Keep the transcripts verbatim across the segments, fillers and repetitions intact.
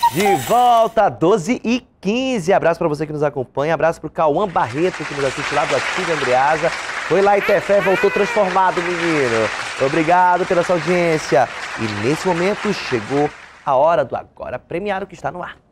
De volta, doze e quinze. Abraço para você que nos acompanha. Abraço para o Cauã Barreto, que nos assiste lá do Ativa Andreasa. Foi lá em Tefé, voltou transformado, menino. Obrigado pela sua audiência. E nesse momento chegou a hora do Agora Premiado, que está no ar.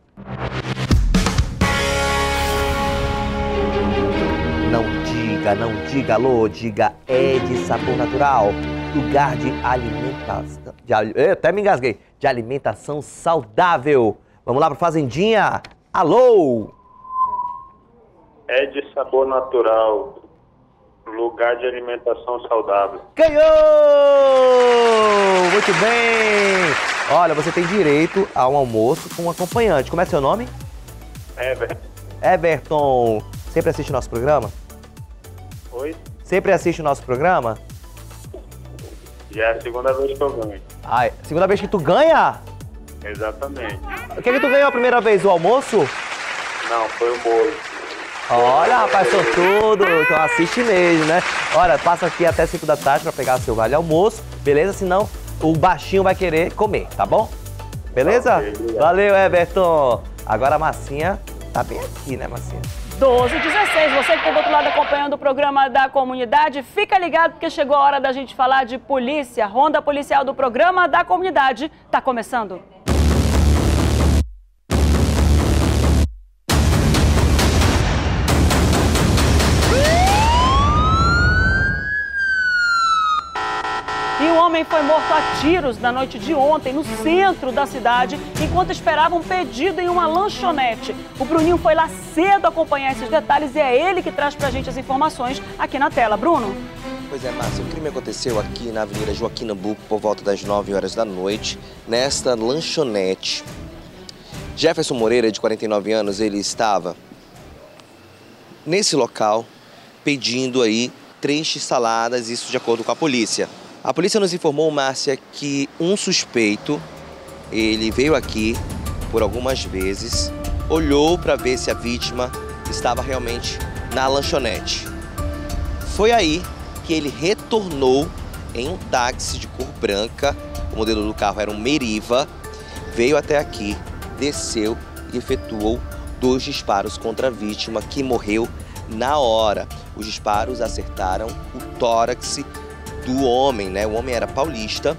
Não diga, não diga, alô, diga é de sabor natural. Lugar de alimentação. De, eu até me engasguei. De alimentação saudável. Vamos lá para Fazendinha. Alô! É de sabor natural. Lugar de alimentação saudável. Ganhou! Muito bem! Olha, você tem direito a um almoço com um acompanhante. Como é seu nome? Everton. Everton. Sempre assiste o nosso programa? Oi? Sempre assiste o nosso programa? Já é a segunda vez que eu ganho. Ai, segunda vez que tu ganha? Exatamente. O que é que tu ganhou a primeira vez? O almoço? Não, foi o bolo. Olha, rapaz, sou tudo. Então assiste mesmo, né? Olha, passa aqui até cinco da tarde pra pegar seu vale almoço, beleza? Senão o baixinho vai querer comer, tá bom? Beleza? Okay, valeu, Everton. Agora a Massinha tá bem aqui, né, Massinha? doze e dezesseis, você que está do outro lado acompanhando o programa da comunidade, fica ligado porque chegou a hora da gente falar de polícia. Ronda policial do programa da comunidade tá começando. E um homem foi morto a tiros na noite de ontem, no centro da cidade, enquanto esperava um pedido em uma lanchonete. O Bruninho foi lá cedo acompanhar esses detalhes e é ele que traz pra gente as informações aqui na tela. Bruno? Pois é, Márcia, o crime aconteceu aqui na Avenida Joaquim Nabuco por volta das nove horas da noite, nesta lanchonete. Jefferson Moreira, de quarenta e nove anos, ele estava nesse local pedindo aí três x-saladas, isso de acordo com a polícia. A polícia nos informou, Márcia, que um suspeito, ele veio aqui por algumas vezes, olhou para ver se a vítima estava realmente na lanchonete. Foi aí que ele retornou em um táxi de cor branca, o modelo do carro era um Meriva, veio até aqui, desceu e efetuou dois disparos contra a vítima, que morreu na hora. Os disparos acertaram o tórax do homem, né? O homem era paulista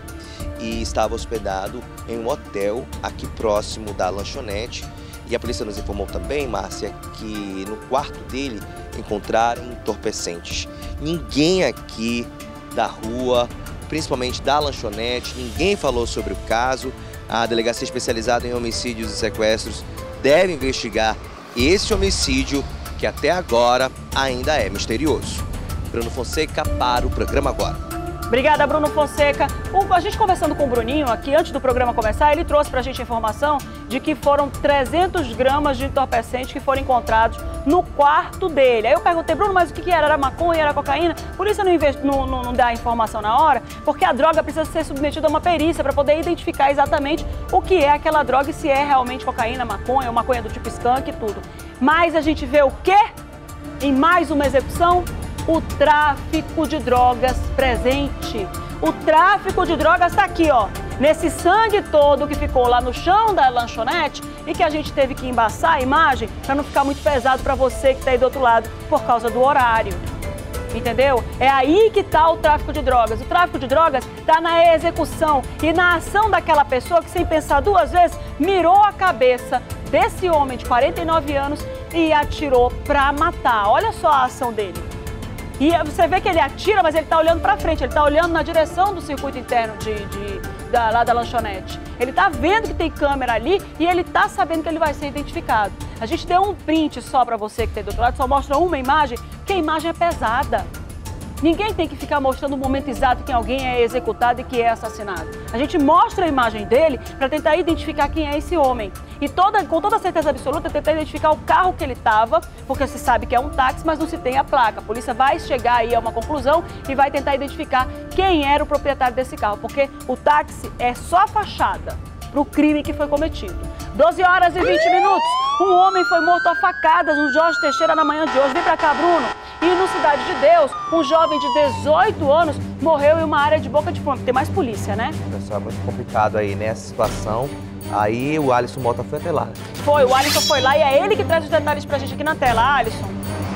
e estava hospedado em um hotel aqui próximo da lanchonete. E a polícia nos informou também, Márcia, que no quarto dele encontraram entorpecentes. Ninguém aqui da rua, principalmente da lanchonete, ninguém falou sobre o caso. A Delegacia Especializada em Homicídios e Sequestros deve investigar esse homicídio, que até agora ainda é misterioso. Bruno Fonseca para o programa Agora. Obrigada, Bruno Fonseca. O, a gente conversando com o Bruninho aqui, antes do programa começar, ele trouxe pra gente a informação de que foram trezentas gramas de entorpecentes que foram encontrados no quarto dele. Aí eu perguntei, Bruno, mas o que, que era? Era maconha, era cocaína? Por isso não, invest... não, não, não dá a informação na hora, porque a droga precisa ser submetida a uma perícia para poder identificar exatamente o que é aquela droga e se é realmente cocaína, maconha ou maconha do tipo skunk e tudo. Mas a gente vê o quê? Em mais uma execução? O tráfico de drogas presente. O tráfico de drogas está aqui, ó, nesse sangue todo que ficou lá no chão da lanchonete e que a gente teve que embaçar a imagem para não ficar muito pesado para você que está aí do outro lado por causa do horário. Entendeu? É aí que está o tráfico de drogas. O tráfico de drogas está na execução e na ação daquela pessoa que, sem pensar duas vezes, mirou a cabeça desse homem de quarenta e nove anos e atirou para matar. Olha só a ação dele. E você vê que ele atira, mas ele está olhando para frente, ele está olhando na direção do circuito interno de, de, da, lá da lanchonete. Ele está vendo que tem câmera ali e ele está sabendo que ele vai ser identificado. A gente deu um print só para você que tem do outro lado, só mostra uma imagem, porque a imagem é pesada. Ninguém tem que ficar mostrando o momento exato que alguém é executado e que é assassinado. A gente mostra a imagem dele para tentar identificar quem é esse homem. E toda, com toda certeza absoluta, tentar identificar o carro que ele estava, porque se sabe que é um táxi, mas não se tem a placa. A polícia vai chegar aí a uma conclusão e vai tentar identificar quem era o proprietário desse carro, porque o táxi é só a fachada para o crime que foi cometido. doze horas e vinte minutos. Um homem foi morto a facadas no Jorge Teixeira na manhã de hoje. Vem pra cá, Bruno. E no Cidade de Deus, um jovem de dezoito anos morreu em uma área de Boca de Fumo. Tem mais polícia, né? Pessoal, é muito complicado aí, né, essa situação. Aí o Alisson Mota foi até lá. Foi, o Alisson foi lá e é ele que traz os detalhes pra gente aqui na tela. Alisson.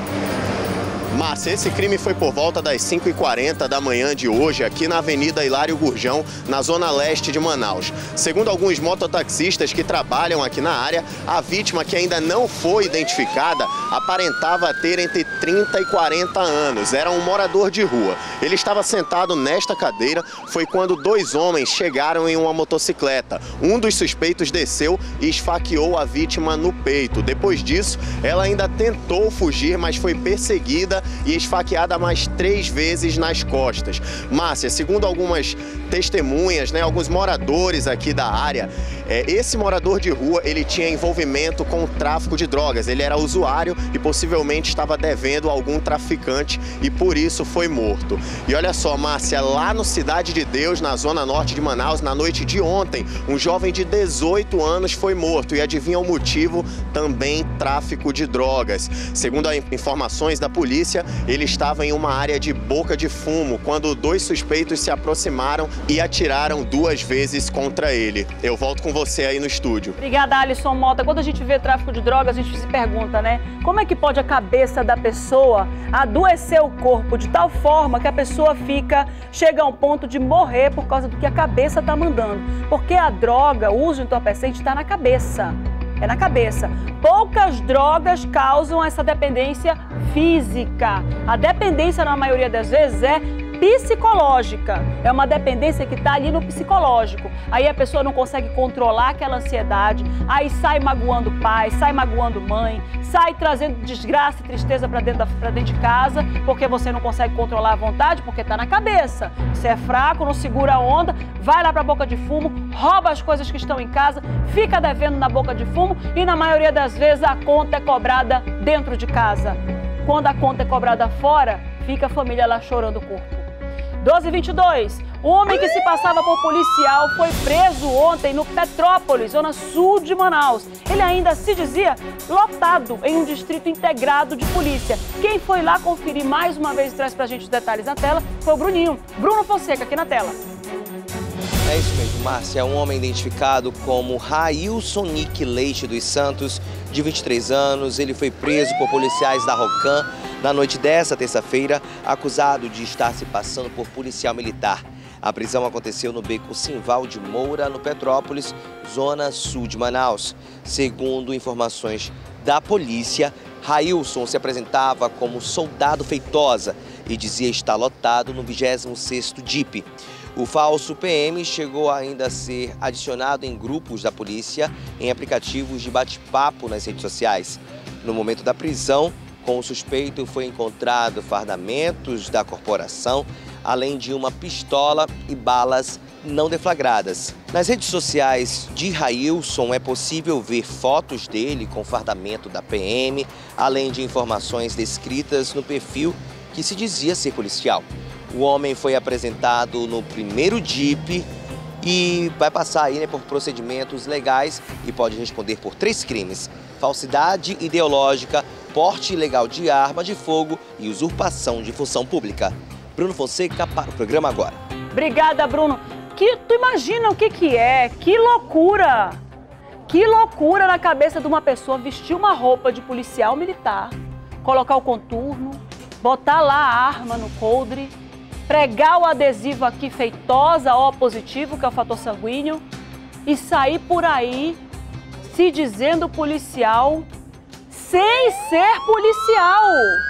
Márcia, esse crime foi por volta das cinco e quarenta da manhã de hoje, aqui na Avenida Hilário Gurjão, na zona leste de Manaus. Segundo alguns mototaxistas que trabalham aqui na área, a vítima, que ainda não foi identificada, aparentava ter entre trinta e quarenta anos. Era um morador de rua. Ele estava sentado nesta cadeira, foi quando dois homens chegaram em uma motocicleta. Um dos suspeitos desceu e esfaqueou a vítima no peito. Depois disso, ela ainda tentou fugir, mas foi perseguida e esfaqueada mais três vezes nas costas. Márcia, segundo algumas testemunhas, né, alguns moradores aqui da área, é, esse morador de rua, ele tinha envolvimento com o tráfico de drogas. Ele era usuário e possivelmente estava devendo a algum traficante e por isso foi morto. E olha só, Márcia, lá no Cidade de Deus, na zona norte de Manaus, na noite de ontem, um jovem de dezoito anos foi morto. E adivinha o motivo? Também tráfico de drogas. Segundo as informações da polícia, ele estava em uma área de Boca de Fumo quando dois suspeitos se aproximaram e atiraram duas vezes contra ele. Eu volto com você aí no estúdio. Obrigada, Alisson Mota. Quando a gente vê tráfico de drogas, a gente se pergunta, né? Como é que pode a cabeça da pessoa adoecer o corpo de tal forma que a pessoa fica, chega a um ponto de morrer por causa do que a cabeça está mandando? Porque a droga, o uso entorpecente está na cabeça. É na cabeça. Poucas drogas causam essa dependência física. A dependência, na maioria das vezes, é psicológica. É uma dependência que está ali no psicológico. Aí a pessoa não consegue controlar aquela ansiedade, aí sai magoando pai, sai magoando mãe, sai trazendo desgraça e tristeza para dentro, pra dentro de casa, porque você não consegue controlar a vontade, porque está na cabeça. Você é fraco, não segura a onda, vai lá para a Boca de Fumo, rouba as coisas que estão em casa, fica devendo na Boca de Fumo e na maioria das vezes a conta é cobrada dentro de casa. Quando a conta é cobrada fora, fica a família lá chorando o corpo. doze e vinte e dois. O homem que se passava por policial foi preso ontem no Petrópolis, zona sul de Manaus. Ele ainda se dizia lotado em um distrito integrado de polícia. Quem foi lá conferir mais uma vez e traz pra gente os detalhes na tela foi o Bruninho. Bruno Fonseca, aqui na tela. É isso mesmo, Márcia. É um homem identificado como Railson Nick Leite dos Santos, de vinte e três anos. Ele foi preso por policiais da Rocan na noite dessa terça-feira, acusado de estar se passando por policial militar. A prisão aconteceu no beco Simval de Moura, no Petrópolis, zona sul de Manaus. Segundo informações da polícia, Railson se apresentava como soldado feitosa e dizia estar lotado no vigésimo sexto D I P. O falso P M chegou ainda a ser adicionado em grupos da polícia em aplicativos de bate-papo nas redes sociais. No momento da prisão, com o suspeito foi encontrado fardamentos da corporação, além de uma pistola e balas não deflagradas. Nas redes sociais de Railson é possível ver fotos dele com fardamento da P M, além de informações descritas no perfil que se dizia ser policial. O homem foi apresentado no primeiro D I P e vai passar aí, né, por procedimentos legais e pode responder por três crimes: falsidade ideológica, porte ilegal de arma de fogo e usurpação de função pública. Bruno Fonseca para o programa agora. Obrigada, Bruno. Que, tu imagina o que que é? Que loucura! Que loucura na cabeça de uma pessoa vestir uma roupa de policial militar, colocar o contorno, botar lá a arma no coldre, pregar o adesivo aqui feitosa, O positivo, que é o fator sanguíneo, e sair por aí se dizendo policial sem ser policial.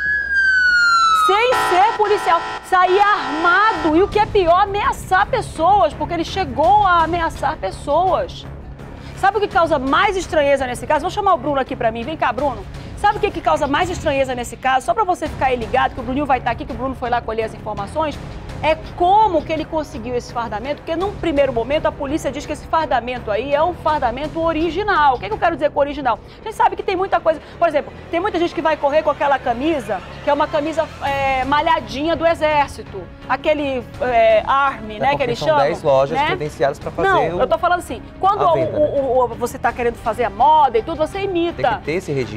Sem ser policial. Sair armado e, o que é pior, ameaçar pessoas, porque ele chegou a ameaçar pessoas. Sabe o que causa mais estranheza nesse caso? Vou chamar o Bruno aqui pra mim. Vem cá, Bruno. Sabe o que, que causa mais estranheza nesse caso? Só pra você ficar aí ligado, que o Bruninho vai estar aqui, que o Bruno foi lá colher as informações. É como que ele conseguiu esse fardamento, porque num primeiro momento a polícia diz que esse fardamento aí é um fardamento original. O que, que eu quero dizer com original? A gente sabe que tem muita coisa, por exemplo, tem muita gente que vai correr com aquela camisa, que é uma camisa é, malhadinha do exército, aquele é, army, é, né, que eles chamam. São dez lojas né? credenciadas para fazer Não, o... eu tô falando assim, quando o, venda, o, o, você tá querendo fazer a moda e tudo, você imita. Tem que ter esse registro.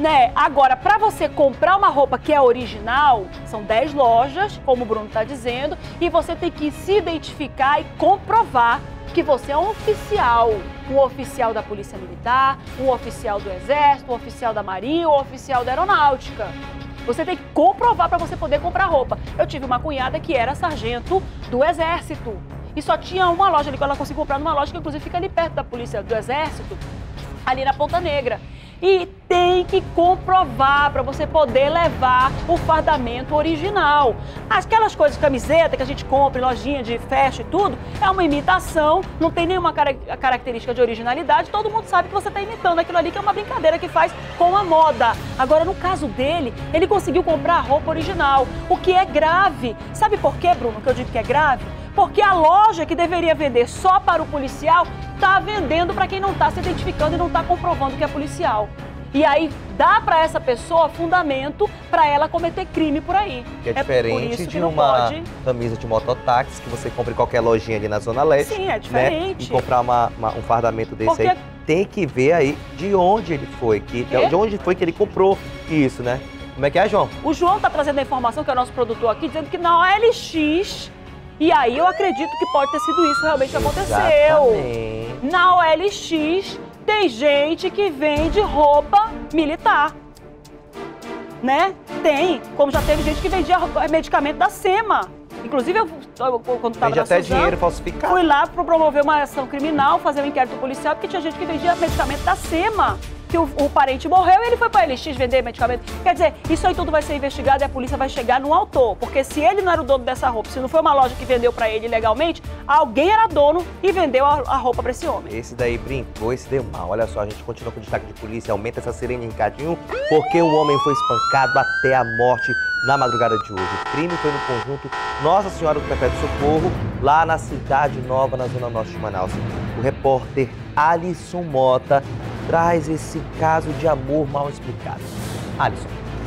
Né? Agora, para você comprar uma roupa que é original, são dez lojas, como o Bruno está dizendo, e você tem que se identificar e comprovar que você é um oficial, um oficial da Polícia Militar, um oficial do Exército, um oficial da Marinha, um oficial da Aeronáutica. Você tem que comprovar para você poder comprar roupa. Eu tive uma cunhada que era sargento do Exército e só tinha uma loja ali que ela conseguiu comprar numa loja que inclusive fica ali perto da Polícia do Exército, ali na Ponta Negra. E tem que comprovar para você poder levar o fardamento original. Aquelas coisas, camiseta que a gente compra em lojinha de festa e tudo, é uma imitação, não tem nenhuma car característica de originalidade, todo mundo sabe que você está imitando aquilo ali, que é uma brincadeira que faz com a moda. Agora, no caso dele, ele conseguiu comprar a roupa original, o que é grave. Sabe por quê, Bruno, que eu digo que é grave? Porque a loja que deveria vender só para o policial está vendendo para quem não está se identificando e não está comprovando que é policial. E aí dá para essa pessoa fundamento para ela cometer crime por aí. Que é, é diferente de uma pode... camisa de mototáxi que você compra em qualquer lojinha ali na Zona Leste. Sim, é diferente. Né? E comprar uma, uma, um fardamento desse Porque... aí, tem que ver aí de onde ele foi, que, de onde foi que ele comprou isso, né? Como é que é, João? O João está trazendo a informação, que é o nosso produtor aqui, dizendo que na O L X... E aí eu acredito que pode ter sido isso realmente que aconteceu. Exatamente. Na O L X tem gente que vende roupa militar, né? Tem, como já teve gente que vendia medicamento da SEMA. Inclusive, eu, quando estava na até Suzano, dinheiro falsificado. Fui lá para promover uma ação criminal, fazer um inquérito policial, porque tinha gente que vendia medicamento da SEMA. Que o, o parente morreu e ele foi para a L X vender medicamento. Quer dizer, isso aí tudo vai ser investigado e a polícia vai chegar no autor. Porque se ele não era o dono dessa roupa, se não foi uma loja que vendeu para ele legalmente, alguém era dono e vendeu a, a roupa para esse homem. Esse daí brincou, esse deu mal. Olha só, a gente continua com o destaque de polícia, aumenta essa sirene em cadinho, porque um homem foi espancado até a morte na madrugada de hoje. O crime foi no conjunto Nossa Senhora do Perpétuo Socorro, lá na Cidade Nova, na zona norte de Manaus. O repórter Alisson Mota traz esse caso de amor mal explicado. Alisson.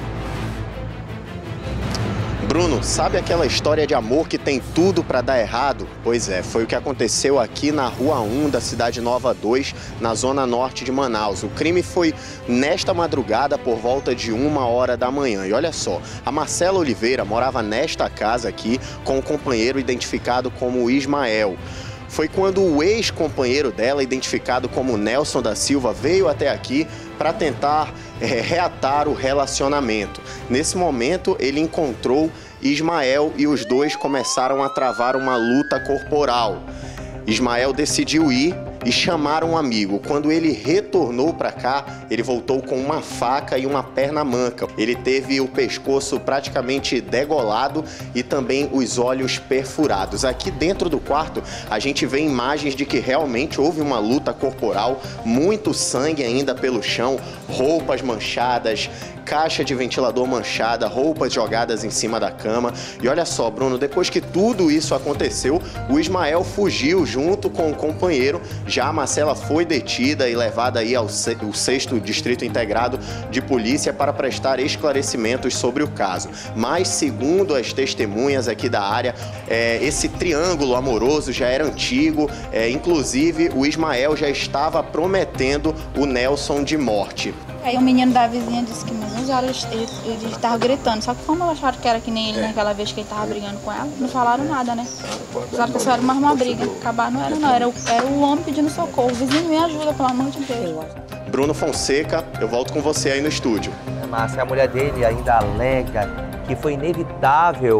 Bruno, sabe aquela história de amor que tem tudo para dar errado? Pois é, foi o que aconteceu aqui na Rua um da Cidade Nova dois, na zona norte de Manaus. O crime foi nesta madrugada por volta de uma hora da manhã. E olha só, a Marcela Oliveira morava nesta casa aqui com um companheiro identificado como Ismael. Foi quando o ex-companheiro dela, identificado como Nelson da Silva, veio até aqui para tentar é, reatar o relacionamento. Nesse momento, ele encontrou Ismael e os dois começaram a travar uma luta corporal. Ismael decidiu ir e chamar um amigo. Quando ele retornou para cá, ele voltou com uma faca e uma perna manca. Ele teve o pescoço praticamente degolado e também os olhos perfurados. Aqui dentro do quarto, a gente vê imagens de que realmente houve uma luta corporal, muito sangue ainda pelo chão, roupas manchadas, caixa de ventilador manchada, roupas jogadas em cima da cama. E olha só, Bruno, depois que tudo isso aconteceu, o Ismael fugiu junto com o companheiro. Já a Marcela foi detida e levada aí ao sexto Distrito Integrado de Polícia para prestar esclarecimentos sobre o caso. Mas, segundo as testemunhas aqui da área, é, esse triângulo amoroso já era antigo, é, inclusive o Ismael já estava prometendo o Nelson de morte. Aí o menino da vizinha disse que menos horas ele, ele estava gritando, só que como acharam que era que nem ele naquela vez que ele estava brigando com ela, não falaram nada, né? Pensaram que só era mais uma briga, acabar não era não, era o, era o homem pedindo socorro, o vizinho me ajuda, pelo amor de Deus. Bruno Fonseca, eu volto com você aí no estúdio. É, Márcia, a mulher dele ainda alega que foi inevitável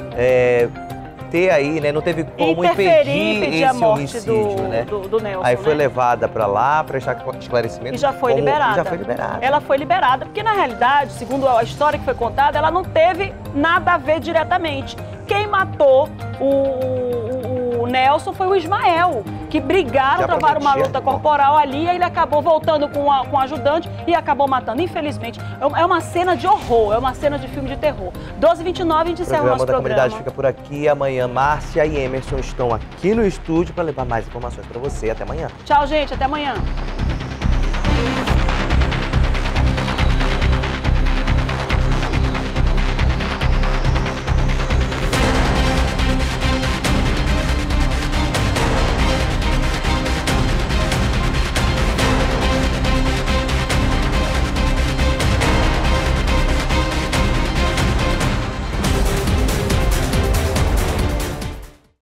é, ter aí, né? Não teve como impedir esse a morte homicídio, do, né? Do, do Nelson, aí foi né? levada para lá para esclarecimento. E já foi como, liberada. Já foi liberada. Ela foi liberada, porque na realidade, segundo a história que foi contada, ela não teve nada a ver diretamente. Quem matou o, o, o Nelson foi o Ismael, que brigaram, Já travaram uma prometia, luta bom. corporal ali, aí ele acabou voltando com, a, com o ajudante e acabou matando. Infelizmente, é uma cena de horror, é uma cena de filme de terror. doze e vinte e nove, a gente encerra o nosso da programa. Comunidade fica por aqui. Amanhã, Márcia e Emerson estão aqui no estúdio para levar mais informações para você. Até amanhã. Tchau, gente. Até amanhã.